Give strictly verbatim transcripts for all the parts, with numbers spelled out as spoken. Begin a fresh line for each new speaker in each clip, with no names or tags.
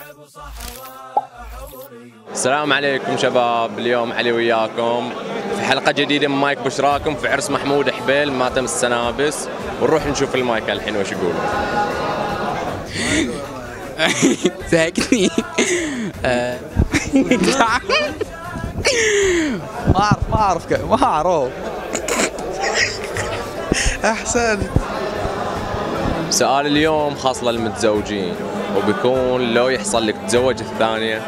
السلام عليكم شباب، اليوم علي وياكم في حلقة جديدة من مايك بشراكم في عرس محمود حبيل ماتم السنابس، ونروح نشوف المايك الحين وش يقول.
ساكني ما اعرف ما اعرف ما اعرف
احسن.
سؤال اليوم خاص للمتزوجين، وبيكون لو يحصل لك تتزوج الثانية.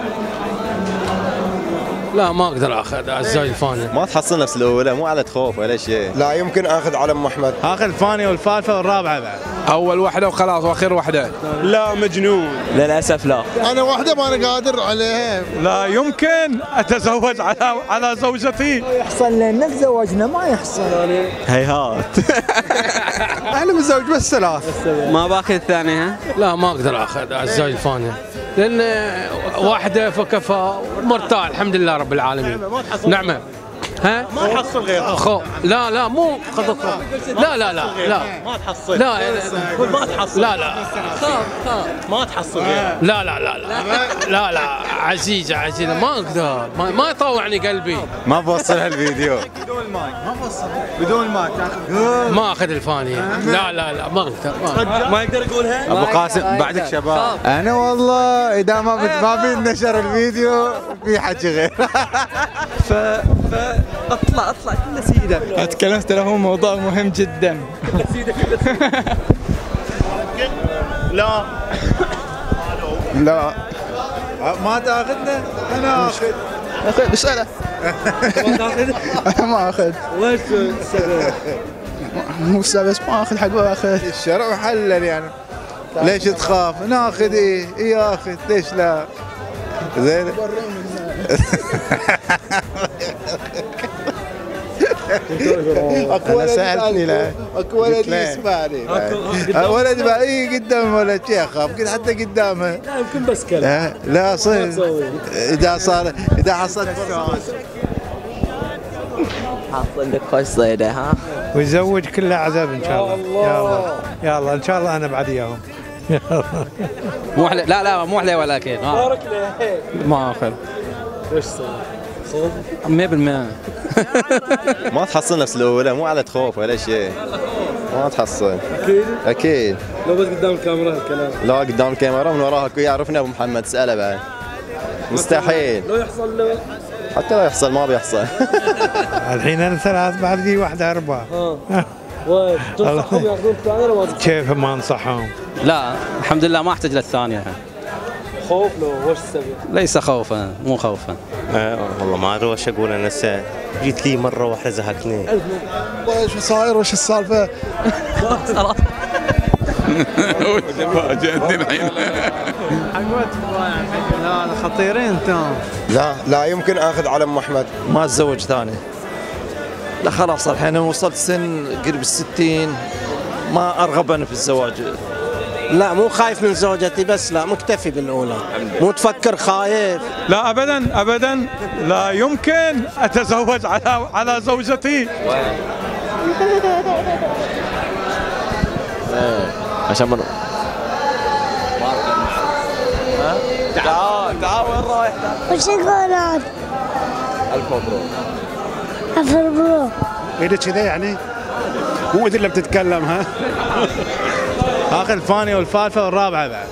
لا ما اقدر اخذ الزوج الفاني.
ما تحصل نفس الاولى، مو على خوف ولا شيء.
لا يمكن اخذ علم محمد.
اخذ الثانية والثالثة والرابعة بعد.
اول واحدة وخلاص واخر واحدة.
لا مجنون.
للاسف لا.
انا واحدة ما انا قادر عليها.
لا يمكن اتزوج على على زوجتي.
يحصل لنا تزوجنا ما يحصل.
هيهات.
انا متزوج بس ثلاث.
ما باخذ الثانية.
لا ما اقدر اخذ الزوج الفاني، لان واحدة فكفى مرتاح الحمد لله رب العالمين. نعمة. ها؟
ما تحصل غيرها.
خو لا لا مو قصدك لا لا لا لا
ما تحصل.
لا
ما تحصل.
لا لا
ما تحصل غيرها.
لا لا لا لا لا لا عزيزة عزيزة ما اقدر، ما, ما يطوعني قلبي.
ما بوصلها الفيديو.
بدون المايك ما بوصل. بدون المايك تاخذ.
ما اخذ الفانية. لا لا لا ما اقدر.
ما يقدر يقولها.
ابو قاسم بعدك شباب.
انا والله اذا ما بت... ما بينشر الفيديو في حكي غير.
ف ف اطلع اطلع كله سيده.
تكلمت له موضوع مهم جدا.
كله سيده كله سيده.
لا
لا ما تاخذنا. انا اخذ.
اخذ اساله. ما تاخذ؟
ما اخذ.
وش السبب؟
مو السبب بس ما اخذ حق اخذ. الشرع حلل يعني. ليش تخاف؟ ناخذ ايه؟ ايه اخذ، ليش لا؟ زين. انا سالتني لا اكو ولد يسمعني. ولد بقى اي قدام ولد شي اخاف، قلت حتى قدامه.
لا يمكن بس كلام.
لا صير اذا صار اذا حصلت
حاصل لك خوش صيده ها.
ويزوج كله عذاب ان شاء الله. يلا يلا ان شاء الله انا بعد اياهم.
مو حلي. لا لا مو حلي ولا كيف.
بارك له.
ما اخذ.
ايش صار؟ خوف؟
مية بالمية.
ما تحصل نفس الاولى، مو على خوف ولا شيء. ما تحصل.
اكيد؟
اكيد.
لو بس قدام الكاميرا هالكلام.
لا قدام الكاميرا من وراها اكو يعرفنا ابو محمد، اساله بعد. مستحيل.
لو يحصل له.
حتى لو يحصل ما بيحصل.
الحين انا ثلاث بعد لي واحدة أربعة.
ها. وين؟ تنصحهم ياخذون الثانية ولا ما؟
كيف ما انصحهم؟
لا الحمد لله ما احتاج للثانية.
خوف لو وش السبب؟
ليس خوفا مو خوفا.
أه والله ما ادري وش اقول. انا هسه جيت لي مره واحده زهقتني.
وش صاير وش السالفه؟
فاجأتني الحين.
لا خطيرين انتم.
لا لا يمكن اخذ علم محمد.
ما اتزوج ثاني. لا خلاص الحين انا وصلت سن قرب الستين، ما ارغب انا في الزواج.
لا مو خايف من زوجتي بس، لا مكتفي بالاولى. مو تفكر خايف.
لا ابدا ابدا لا يمكن اتزوج على على زوجتي.
عشان من...
تعال تعال وين رايح؟
وش القرار؟
ألف مبروك.
ألف مبروك.
إذا كذا يعني مو اللي بتتكلم ها. اخذ الثانية والثالثة والرابعة بعد.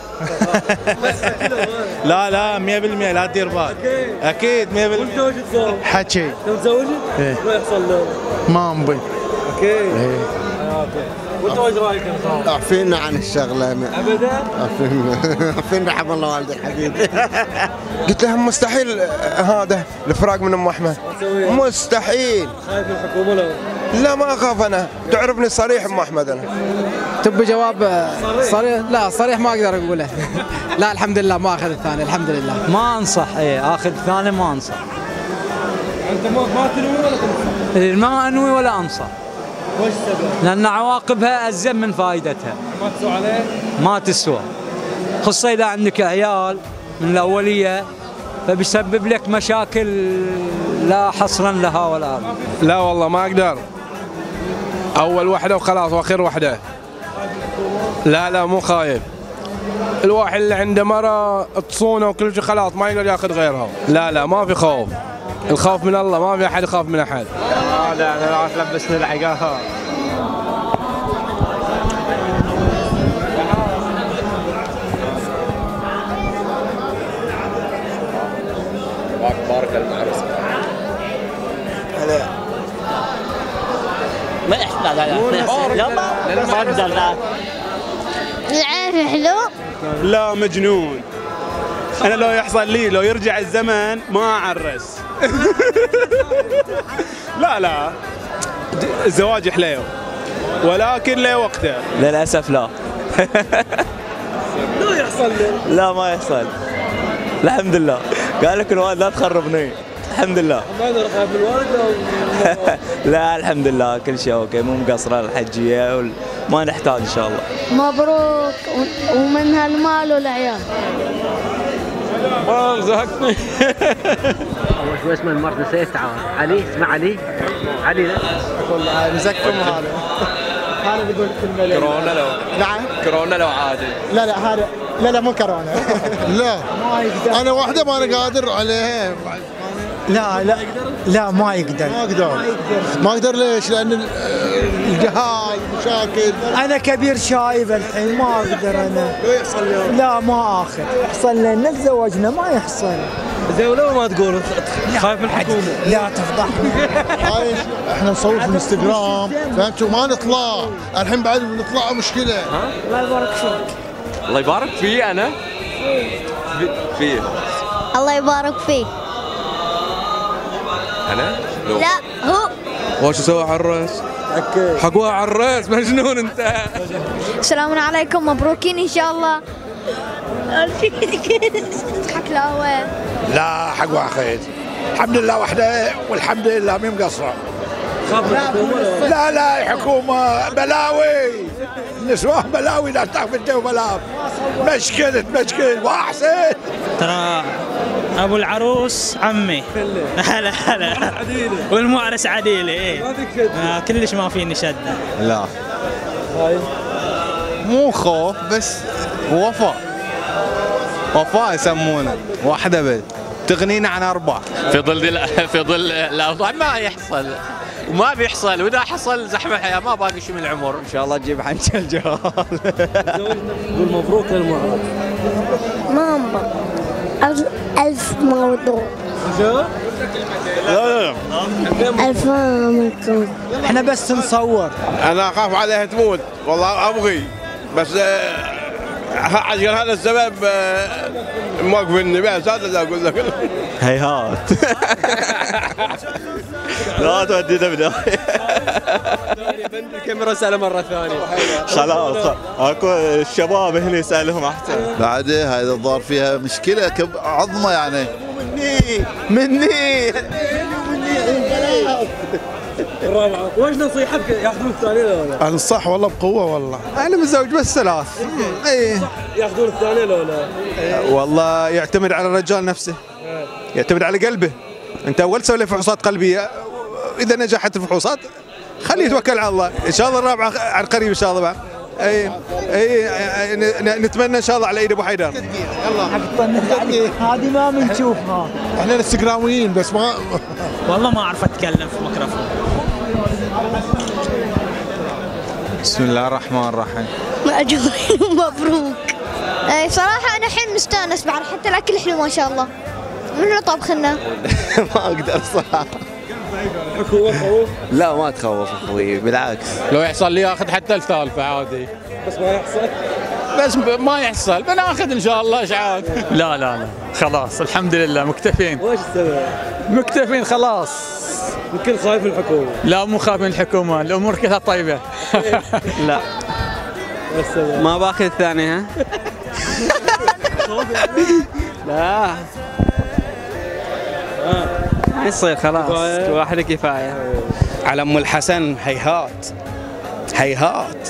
لا لا مية بالمية لا تدير بال. اكيد مية بالمية.
متزوج تزوج؟
حكي.
متزوج؟
ايه.
ما يحصل له.
ما امبي.
اوكي.
ايه.
وانت وش رايك انت؟
اعفينا عن الشغله.
ابدا؟
اعفينا اعفينا رحم الله والدي حبيبي. قلت لهم مستحيل هذا الفراق من ام احمد. مستحيل.
خايف من الحكومه لو؟
لا ما اخاف انا، تعرفني صريح ام احمد انا.
تبي جواب صريح؟ لا صريح ما اقدر اقوله. لا الحمد لله ما اخذ الثاني الحمد لله.
ما انصح. ايه اخذ الثاني ما انصح.
انت ما ما تنوي ولا تنصح؟
ما انوي ولا انصح.
وش السبب؟
لان عواقبها ازين من فائدتها.
ما تسوى عليه؟
ما تسوى. خصوصا اذا عندك عيال من الاوليه فبيسبب لك مشاكل لا حصرا لها ولا.
لا والله ما اقدر. اول واحده وخلاص واخر واحده. لا لا مو خايف. الواحد اللي عنده مرة تصونه وكل شيء خلاص ما يقدر ياخذ غيرها. لا لا ما في خوف. الخوف من الله، ما في احد يخاف من احد.
لا لا لا تلبسني العقاها.
بارك المعرس.
هلا ما يحصل. لا لا لا ما ما اقدر. لا
العيف حلو.
لا مجنون. انا لو يحصل لي لو يرجع الزمن ما اعرس. لا لا الزواج حليو ولكن له وقته.
للاسف لا.
لا يحصل لي.
لا ما يحصل. الحمد لله. قال لك الوالد لا تخربني. الحمد لله.
ما نرغب بالوالد.
لا الحمد لله كل شيء اوكي، مو مقصره الحجيه وما نحتاج ان شاء الله.
مبروك ومنها المال والعيال.
ما زهقتني.
شو اسمه المرض نسيت. علي اسمه علي. علي لا
والله مزكم هذا. هذا بيقول كلمه.
كورونا لو
نعم
كورونا لو عادي.
لا لا هذا لا لا مو كورونا.
لا انا واحده ما انا قادر عليها.
لا لا لا ما يقدر.
ما اقدر ما اقدر. ليش؟ لان الجهاز مشاكل.
انا كبير شايب الحين ما اقدر انا.
لو يحصل لي
لا ما اخذ. يحصل لنا تزوجنا ما يحصل.
زين ولو ما تقول خايف من الحكومه.
لا تفضحنا.
عايش احنا نصور في الانستغرام فهمتوا ما نطلع الحين بعد نطلع مشكله.
الله يبارك فيك.
الله يبارك فيه انا. فيه.
الله يبارك فيه.
انا؟
لو. لا هو.
وش سوى عراس؟ حقوها عراس مجنون انت.
السلام عليكم مبروكين ان شاء الله. تضحك لا هو.
لا حقوها خير. الحمد لله وحده والحمد لله مي مقصره. لا لا الحكومه بلاوي. النسوان بلاوي لا تعرف انت وبلاوي. مشكلة مشكلة واحسن.
ترى ابو العروس عمي. هلا هلا. والمعرس عديلي. ايه آه كلش ما فيني شده.
لا مو خوف بس وفاء. وفاء يسمونه واحده بس تغنينا عن اربعه.
في ظل في ظل الاوضاع ما يحصل وما بيحصل، واذا حصل زحمه الحياه ما باقي شيء من العمر.
ان شاء الله تجيب حنك الجوال.
قول مبروك للمعرس.
ماما ألف موضوع.
لا لا لا
ألف مبروك.
احنا بس نصور.
انا اخاف عليها تموت والله ابغي بس عشان هذا السبب موقفني بس هذا اللي اقول لك.
هيهات. لا تودينا بداية.
الكاميرا سأله مرة ثانية.
خلاص اكو الشباب هنا يسألهم احسن.
بعد هذا الظاهر فيها مشكله عظمه يعني.
مني مني
الرابعة. وش نصيحتك ياخذون الثانية ولا؟
الصح والله بقوه والله.
انا متزوج بس ثلاث. اي
ياخذون الثانية ولا؟
والله يعتمد على الرجال نفسه. يعتمد على قلبه. انت اول تسوي له فحوصات قلبيه، اذا نجحت الفحوصات خليه يتوكل على الله. ان شاء الله الرابعه عن قريب ان شاء الله بعد. اي اي نتمنى ان شاء الله على ايد ابو حيدر.
يلا هذه ما بنشوفها.
احنا انستغراميين بس ما
والله ما اعرف اتكلم في ميكروفون.
بسم الله الرحمن الرحيم.
مأجورين مبروك. اي صراحة أنا الحين مستانس بعد حتى الأكل حلو ما شاء الله. من اللي طبخ لنا؟
ما اقدر صراحه. لا ما تخوف اخوي بالعكس.
لو يحصل لي اخذ حتى الثالثه عادي.
بس ما يحصل.
بس ما يحصل بناخذ ان شاء الله. ايش عاد. لا لا لا خلاص الحمد لله مكتفين.
وش السبب؟
مكتفين خلاص.
الكل خايف من الحكومة.
لا مو خايف من الحكومه، الامور كلها طيبه.
لا ما باخذ الثاني. ها؟ لا ما يصير خلاص واحدة كفاية.
على ام الحسن هيهات هيهات.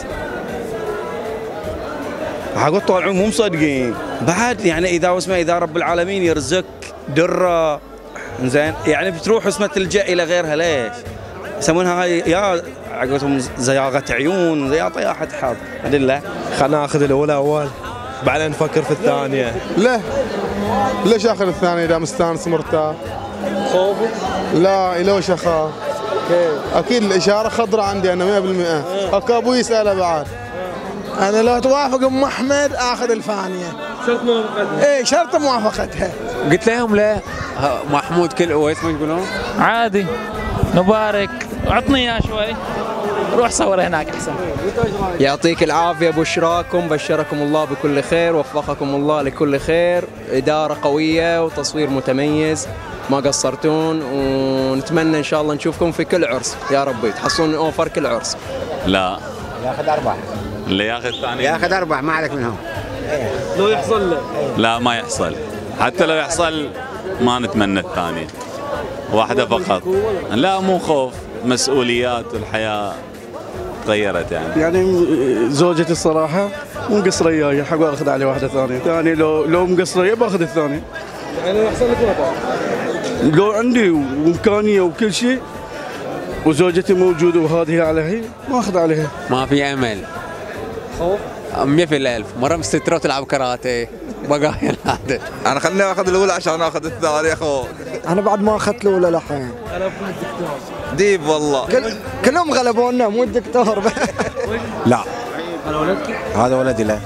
حقول طول العمر مو مصدقين بعد يعني. اذا اسمه اذا رب العالمين يرزق دره زين يعني بتروح اسمه تلجا الى غيرها. ليش؟ يسمونها هاي يا عقبتهم زياغه عيون زي طياحه حظ. ادله
خلنا ناخذ الاولى اول.
بعدين نفكر في الثانيه.
لا ليش اخذ الثانيه اذا مستانس مرتاح؟
خوف؟
لا ليش اخاف؟ اكيد الاشاره خضراء عندي انا مئة بالمئة. اكو ابوي يساله بعد.
انا لو توافق ام احمد اخذ الفانيه.
شرط موافقتها؟
ايه شرط موافقتها.
قلت لهم لا محمود كل ويس ما يقولون؟
عادي نبارك عطني اياه شوي روح صور هناك احسن.
يعطيك العافيه بشراكم، بشركم الله بكل خير، وفقكم الله لكل خير، اداره قويه وتصوير متميز، ما قصرتون، ونتمنى ان شاء الله نشوفكم في كل عرس يا ربي، تحصلون اوفر كل عرس.
لا
ياخذ اربع.
اللي ياخذ ثاني
ياخذ اربع ما عليك منهم.
لو يحصل له؟
لا ما يحصل، حتى لو يحصل ما نتمنى الثاني، واحده فقط. لا مو خوف، مسؤوليات الحياه تغيرت يعني.
يعني زوجتي الصراحه مو مقصره وياي، حق اخذ عليه واحده ثانيه، ثاني لو لو مقصره وياي باخذ الثاني.
يعني لو يحصل لك وضع؟
لو عندي وامكانيه وكل شيء وزوجتي موجوده وهذه عليها ما اخذ عليها.
ما في امل.
خوف؟
مية في الألف، مرة مستترة وتلعب كاراتيه بقايا هذا.
أنا خليني آخذ الأولى عشان آخذ الثانية أخو.
أنا بعد ما أخذت الأولى لحين.
غلبكم الدكتور.
ديب والله.
كل كلهم غلبونا مو الدكتور.
لا.
هذا ولدك؟
هذا ولدي لا.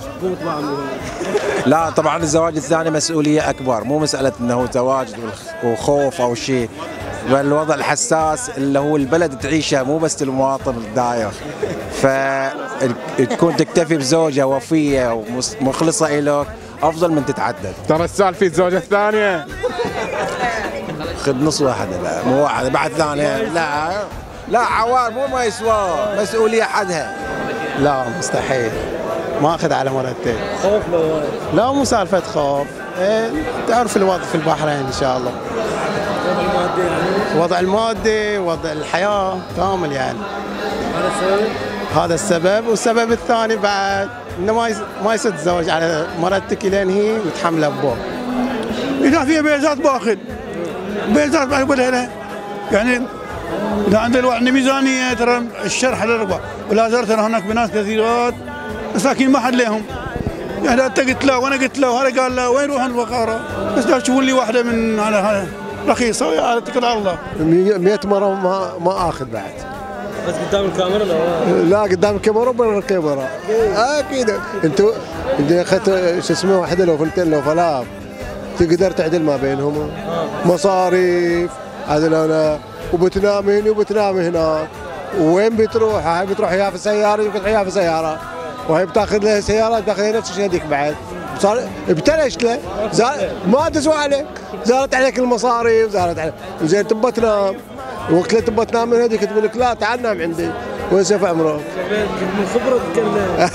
لا طبعا الزواج الثاني مسؤولية أكبر، مو مسألة أنه زواج وخوف أو شيء، بل الوضع الحساس اللي هو البلد تعيشه مو بس المواطن الداير، فتكون تكتفي بزوجة وفية ومخلصة إليك أفضل من تتعدد.
ترى السالفة الزوجة الثانية.
خذ نص واحدة، لا مو واحدة بعد ثانية، لا لا عوار مو ما يسوى، مسؤولية حدها.
لا مستحيل، ما اخذ على مرتين.
خوف لو؟
لا مو سالفة خوف، إيه تعرف الوضع في البحرين ان شاء الله.
الوضع المادي يعني؟
وضع المادي، وضع الحياة كامل يعني.
هذا السبب؟
هذا السبب، والسبب الثاني بعد انه ما ما يصير تتزوج على مرتك لين هي متحملة ابوه.
إذا فيها بيزات باخذ. بيزات بقول لها يعني إذا عند الواحد ميزانية ترى الشرح على الربع، ولا زرت أنا هناك بناس كثيرات مساكين ما حد لهم. يعني أنت قلت له وأنا قلت له وهذا قال له وين روح الفقارة؟ بس لا تشوفون لي واحدة من على هذا رخيصة يا اتكل على الله.
مئة مرة ما ما آخذ بعد.
بس قدام الكاميرا لا؟
لا قدام الكاميرا وبرا الكاميرا. أكيد أنتوا أنت أخذت شو اسمه واحدة لو فلتين لو ثلاث تقدر تعدل ما بينهم. مصاريف عدل أنا وبتنام هنا وبتنام هناك، وين بتروح؟ هاي بتروح يا في سيارة يمكن تروح في سيارة، وهي بتاخذ لها سيارة بتاخذ لها نفس الشيء هذيك بعد. صار ابتلشت له، ما تسوى عليك، زارت عليك المصاريف، زارت عليك، وزين تبى تنام، وقت اللي تبى تنام من هذيك تقول لك لا تعال نام عندي، وين سيف عمرك؟
من خبرة تتكلم.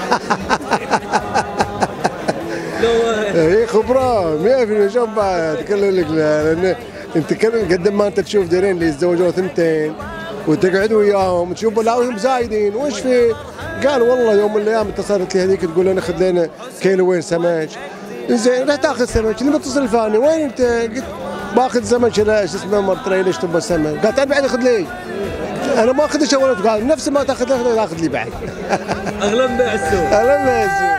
هي خبرة مئة بالمئة شوف بعد تكلم لك لأن انت قد ما انت تشوف ديرين اللي يتزوجون ثنتين وتقعد وياهم تشوف بلاويهم زايدين وش في؟ قال والله يوم من الايام اتصلت لي هذيك تقول انا خذ لنا كيلو وين سمك. زين رح تاخذ سمك، اللي متصل فاني وين انت؟ قلت باخذ سمك شو اسمه مرتري ليش تبغى سمك؟ قالت انا بعد خذ لي. انا ما اخذ شغلات، قال نفس ما تاخذ لي تاخذ لي بعد.
اغلب بيع السوق.
اغلب بيع السوق.